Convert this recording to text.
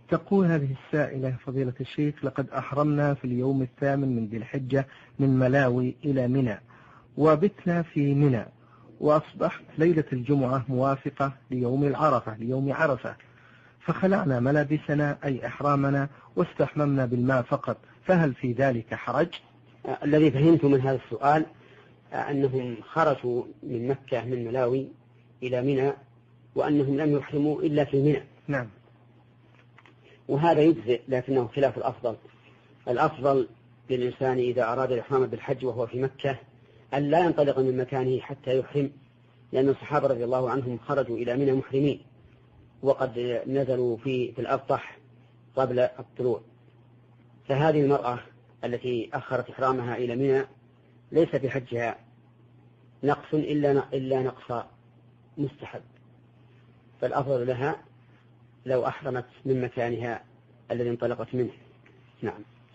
تقول هذه السائلة: فضيلة الشيخ، لقد أحرمنا في اليوم 8 من ذي الحجة من ملاوي إلى منى، وبتنا في منى، وأصبحت ليلة الجمعة موافقة ليوم عرفة، فخلعنا ملابسنا أي إحرامنا واستحممنا بالماء فقط، فهل في ذلك حرج؟ الذي فهمت من هذا السؤال أنهم خرجوا من مكة من ملاوي إلى منى، وأنهم لم يحرموا إلا في منى. نعم. وهذا يجزئ، لكنه خلاف الأفضل. الأفضل للإنسان إذا أراد الإحرام بالحج وهو في مكة أن لا ينطلق من مكانه حتى يحرم، لأن الصحابة رضي الله عنهم خرجوا إلى منى محرمين، وقد نزلوا في الأبطح قبل الطلوع. فهذه المرأة التي أخرت إحرامها إلى منى ليس في حجها نقص إلا نقص مستحب، فالأفضل لها لو أحرمت من مكانها الذي انطلقت منه. نعم.